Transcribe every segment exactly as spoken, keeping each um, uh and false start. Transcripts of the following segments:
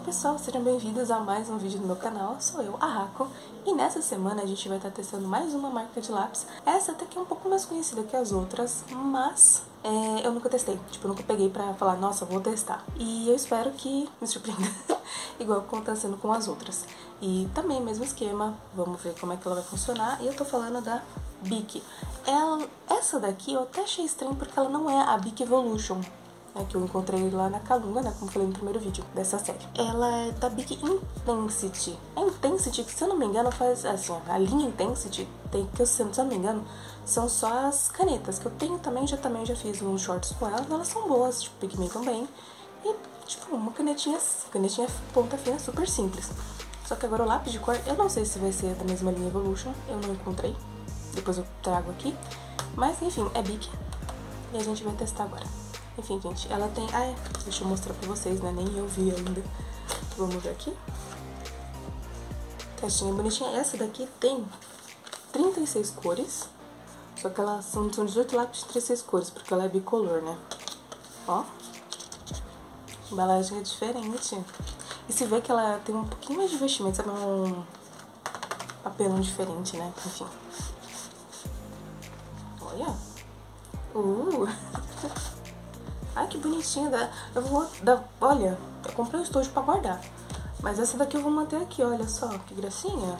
pessoal, sejam bem-vindos a mais um vídeo do meu canal, sou eu, a Rako, e nessa semana a gente vai estar testando mais uma marca de lápis. Essa até que é um pouco mais conhecida que as outras, mas é, eu nunca testei, tipo, eu nunca peguei pra falar, nossa, vou testar. E eu espero que me surpreenda, igual como tá sendo com as outras. E também, mesmo esquema, vamos ver como é que ela vai funcionar, e eu tô falando da Bic. Ela, essa daqui eu até achei estranho porque ela não é a Bic Evolution, é, que eu encontrei lá na Calunga, né, como falei no primeiro vídeo dessa série. Ela é da Bic Intensity. A Intensity, que se eu não me engano faz, assim, a linha Intensity, tem, que eu, se eu não me engano, são só as canetas, que eu tenho também, já também já fiz uns shorts com elas, elas são boas, tipo, pigmentam bem. E, tipo, uma canetinha, canetinha ponta fina, super simples. Só que agora o lápis de cor, eu não sei se vai ser da mesma linha Evolution, eu não encontrei. Depois eu trago aqui. Mas, enfim, é Bic. E a gente vai testar agora. Enfim, gente, ela tem... Ah, é. Deixa eu mostrar pra vocês, né? Nem eu vi ainda. Vamos ver aqui. Caixinha bonitinha. Essa daqui tem trinta e seis cores. Só que elas são, são dezoito lápis de trinta e seis cores, porque ela é bicolor, né? Ó. A embalagem é diferente. E se vê que ela tem um pouquinho mais de vestimento, sabe? Um papelão diferente, né? Enfim. Olha. Uh! Ai, que bonitinha. Eu vou dar... Olha, eu comprei um estojo pra guardar. Mas essa daqui eu vou manter aqui, olha só. Que gracinha.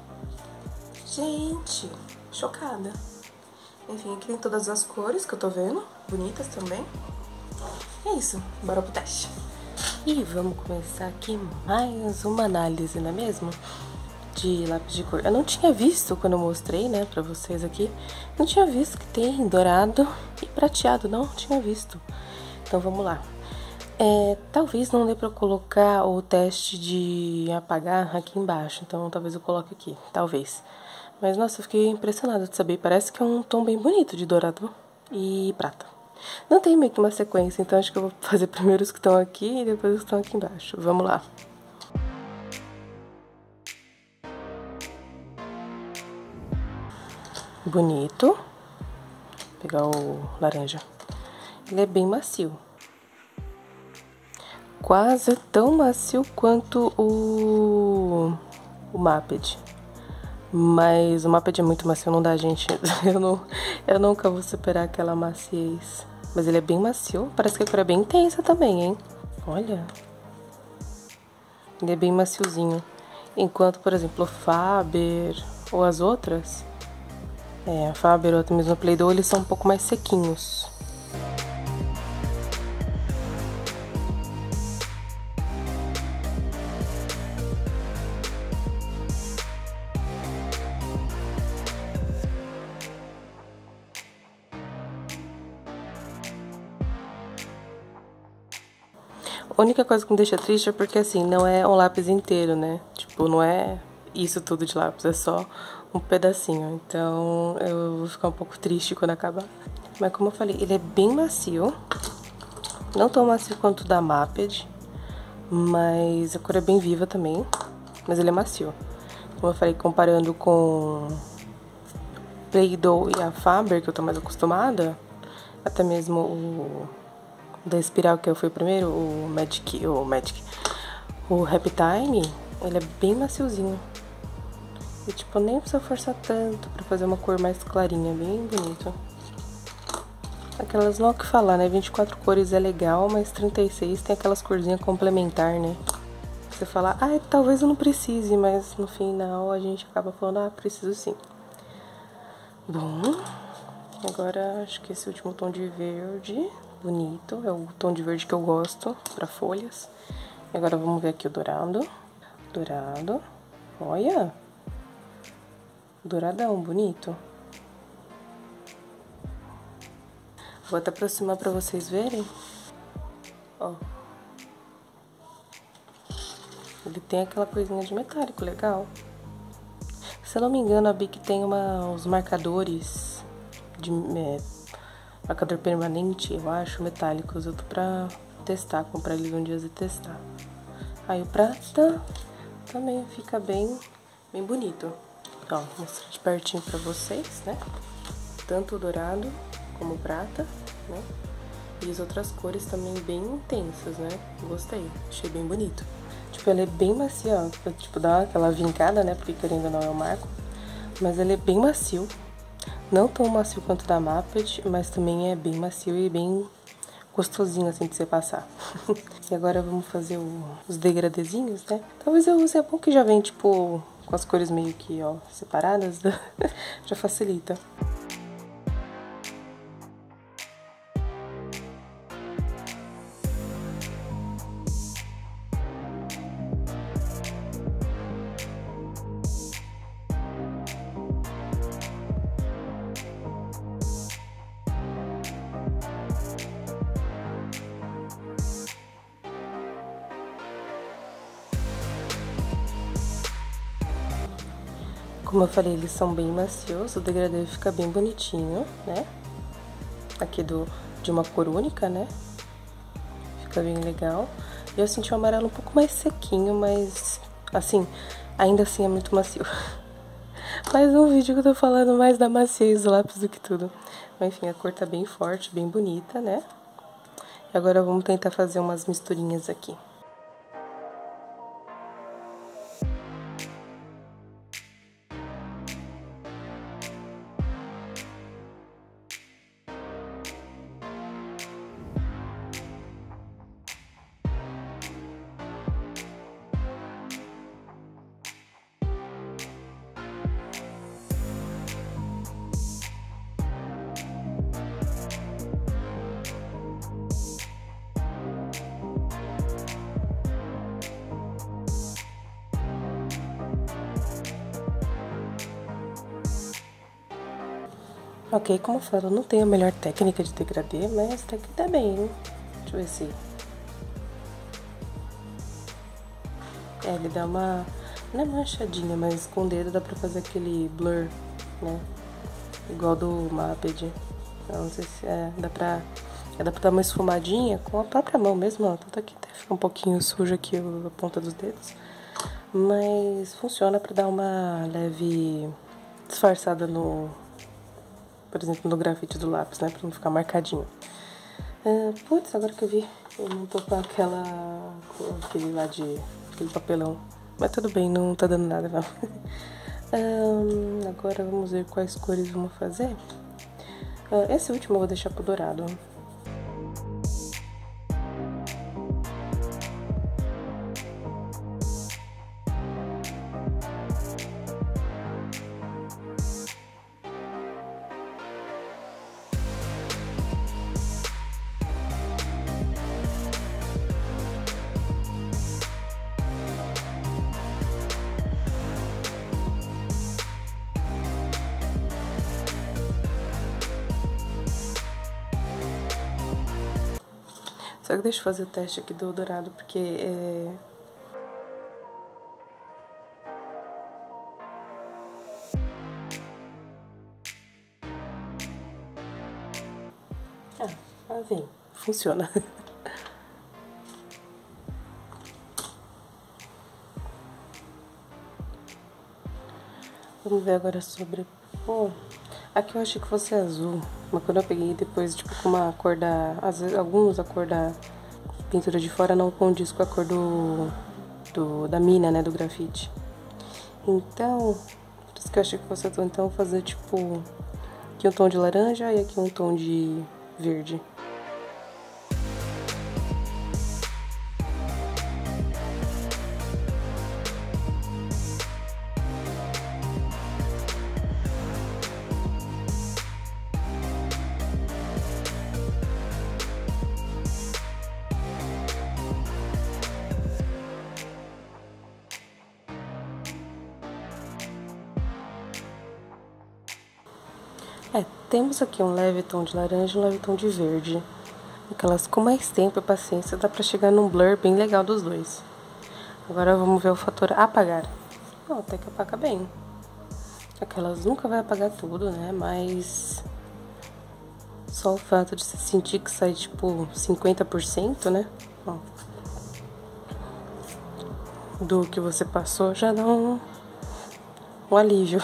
Gente, chocada. Enfim, aqui tem todas as cores que eu tô vendo. Bonitas também. É isso, bora pro teste. E vamos começar aqui mais uma análise, não é mesmo? De lápis de cor. Eu não tinha visto quando eu mostrei, né, pra vocês aqui. Não tinha visto que tem dourado e prateado, não tinha visto. Então vamos lá. É, talvez não dê pra colocar o teste de apagar aqui embaixo, então talvez eu coloque aqui, talvez. Mas nossa, eu fiquei impressionada de saber, parece que é um tom bem bonito de dourado e prata. Não tem meio que uma sequência, então acho que eu vou fazer primeiro os que estão aqui e depois os que estão aqui embaixo. Vamos lá. Bonito. Vou pegar o laranja. Ele é bem macio. Quase tão macio quanto o, o Maped. Mas o Maped é muito macio, não dá, gente. Eu, não, eu nunca vou superar aquela maciez. Mas ele é bem macio. Parece que a cor é bem intensa também, hein? Olha. Ele é bem maciozinho. Enquanto, por exemplo, o Faber ou as outras... É, a Faber ou até mesmo a Play-Doh, eles são um pouco mais sequinhos. A única coisa que me deixa triste é porque, assim, não é um lápis inteiro, né? Tipo, não é isso tudo de lápis, é só um pedacinho. Então, eu vou ficar um pouco triste quando acabar. Mas, como eu falei, ele é bem macio. Não tão macio quanto o da Maped, mas a cor é bem viva também. Mas ele é macio. Como eu falei, comparando com Play-Doh e a Faber, que eu tô mais acostumada, até mesmo o... da Espiral, que foi o primeiro, o Magic, o Magic, o Happy Time, ele é bem maciozinho. E tipo, nem precisa forçar tanto pra fazer uma cor mais clarinha, bem bonito. Aquelas, não há o que falar, né, vinte e quatro cores é legal, mas trinta e seis tem aquelas corzinhas complementar, né. Você fala, ah, talvez eu não precise, mas no final a gente acaba falando, ah, preciso sim. Bom, agora acho que esse último tom de verde... bonito, é o tom de verde que eu gosto para folhas. E agora vamos ver aqui o dourado. Dourado. Olha! Douradão, bonito. Vou até aproximar para vocês verem. Ó. Ele tem aquela coisinha de metálico, legal. Se eu não me engano, a Bic tem uma, uns marcadores de... É, marcador permanente, eu acho, metálicos. Eu tô pra testar, comprar eles um dia e testar. Aí o prata também fica bem, bem bonito. Ó, vou mostrar de pertinho pra vocês, né? Tanto o dourado como o prata, né? E as outras cores também bem intensas, né? Gostei, achei bem bonito. Tipo, ela é bem macia, ó. Tipo, dá aquela vincada, né? Porque querendo ou não é o marco. Mas ele é bem macio. Não tão macio quanto da Maped, mas também é bem macio e bem gostosinho, assim, de você passar. E agora vamos fazer o, os degradezinhos, né? Talvez eu use, é bom que já vem, tipo, com as cores meio que, ó, separadas. Já facilita. Como eu falei, eles são bem macios, o degradê fica bem bonitinho, né? Aqui do, de uma cor única, né? Fica bem legal. Eu senti o amarelo um pouco mais sequinho, mas, assim, ainda assim é muito macio. Mais um vídeo que eu tô falando mais da maciez do lápis do que tudo. Mas, enfim, a cor tá bem forte, bem bonita, né? E agora vamos tentar fazer umas misturinhas aqui. Ok, como eu falo, eu não tenho a melhor técnica de degradê, mas até que tá bem, hein? Deixa eu ver se... É, ele dá uma... Não é manchadinha, mas com o dedo dá pra fazer aquele blur, né? Igual do Maped. Eu não sei se é... Dá pra... É, dá pra dar uma esfumadinha com a própria mão mesmo, ó. Tanto aqui até fica um pouquinho sujo aqui a ponta dos dedos. Mas funciona pra dar uma leve disfarçada no... Por exemplo, no grafite do lápis, né? Pra não ficar marcadinho. Uh, putz, agora que eu vi, eu não tô com aquela... Com aquele lá de... Aquele papelão. Mas tudo bem, não tá dando nada, não. um, agora vamos ver quais cores vamos fazer. Uh, esse último eu vou deixar pro dourado. Só que deixa eu fazer o teste aqui do dourado, porque é... Ah, ah, vem. Funciona. Vamos ver agora sobre... Pô, aqui eu achei que fosse azul, mas quando eu peguei depois, tipo, com uma cor da... Às vezes, alguns a cor da pintura de fora não condiz com a cor do... do da mina, né, do grafite. Então, por isso que eu achei que fosse azul. Então, eu vou fazer, tipo, aqui um tom de laranja e aqui um tom de verde. É, temos aqui um leve tom de laranja e um leve tom de verde. Aquelas com mais tempo e paciência dá pra chegar num blur bem legal dos dois. Agora vamos ver o fator apagar. Não, até que apaga bem. Aquelas nunca vai apagar tudo, né? Mas só o fato de você sentir que sai tipo cinquenta por cento, né? Ó, do que você passou já dá um, um alívio.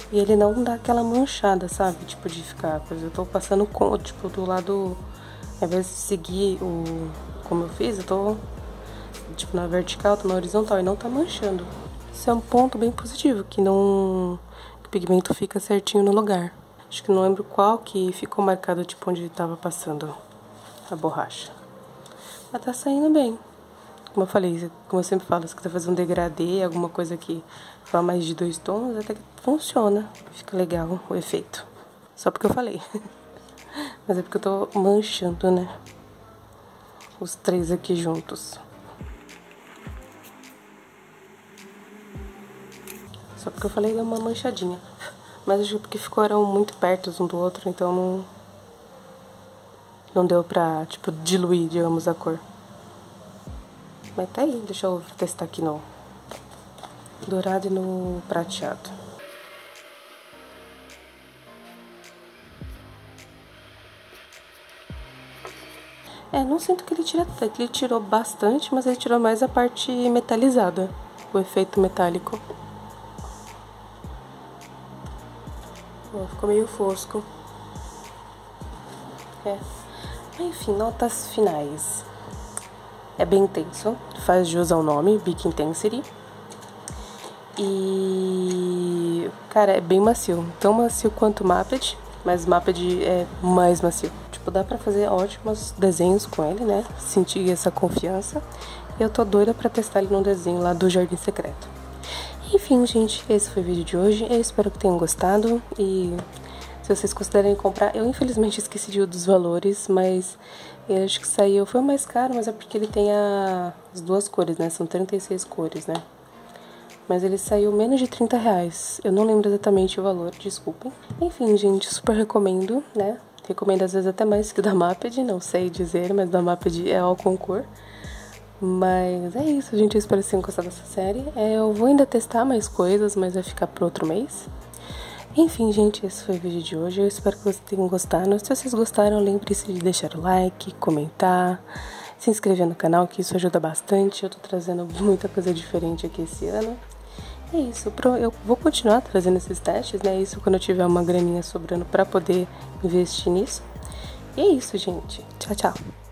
E ele não dá aquela manchada, sabe? Tipo, de ficar coisa. Eu tô passando com, tipo, do lado. Ao invés de seguir o. Como eu fiz, eu tô. Tipo, na vertical, tô na horizontal e não tá manchando. Isso é um ponto bem positivo, que não. Que o pigmento fica certinho no lugar. Acho que não lembro qual que ficou marcado, tipo, onde tava passando a borracha. Mas tá saindo bem. Como eu falei, como eu sempre falo, se quiser fazer um degradê, alguma coisa que vá mais de dois tons, até que funciona. Fica legal o efeito. Só porque eu falei. Mas é porque eu tô manchando, né? Os três aqui juntos. Só porque eu falei, deu uma manchadinha. Mas acho que porque ficaram muito perto um do outro, então não... Não deu pra, tipo, diluir, digamos, a cor. Mas tá aí, deixa eu testar aqui no dourado e no prateado. É, não sinto que ele tira tanto, ele tirou bastante, mas ele tirou mais a parte metalizada, o efeito metálico. Ó, ficou meio fosco. É. Enfim, notas finais. É bem intenso, faz jus ao nome, Big Intensity. E... cara, é bem macio. Tão macio quanto o Mapped, mas o Mapped é mais macio. Tipo, dá pra fazer ótimos desenhos com ele, né? Sentir essa confiança. E eu tô doida pra testar ele num desenho lá do Jardim Secreto. Enfim, gente, esse foi o vídeo de hoje. Eu espero que tenham gostado. E se vocês considerarem comprar, eu infelizmente esqueci de um dos valores, mas eu acho que saiu, foi o mais caro, mas é porque ele tem a, as duas cores, né? São trinta e seis cores, né? Mas ele saiu menos de trinta reais. Eu não lembro exatamente o valor, desculpem. Enfim, gente, super recomendo, né? Recomendo às vezes até mais que o da Mapped, não sei dizer, mas da Mapped é ao concor. Mas é isso, gente. Eu espero que vocês tenham gostado dessa série. É, eu vou ainda testar mais coisas, mas vai ficar pro outro mês. Enfim, gente, esse foi o vídeo de hoje. Eu espero que vocês tenham gostado. Se vocês gostaram, lembre-se de deixar o like, comentar, se inscrever no canal, que isso ajuda bastante. Eu tô trazendo muita coisa diferente aqui esse ano. É isso, eu vou continuar trazendo esses testes, né? Isso quando eu tiver uma graninha sobrando pra poder investir nisso. E é isso, gente. Tchau, tchau.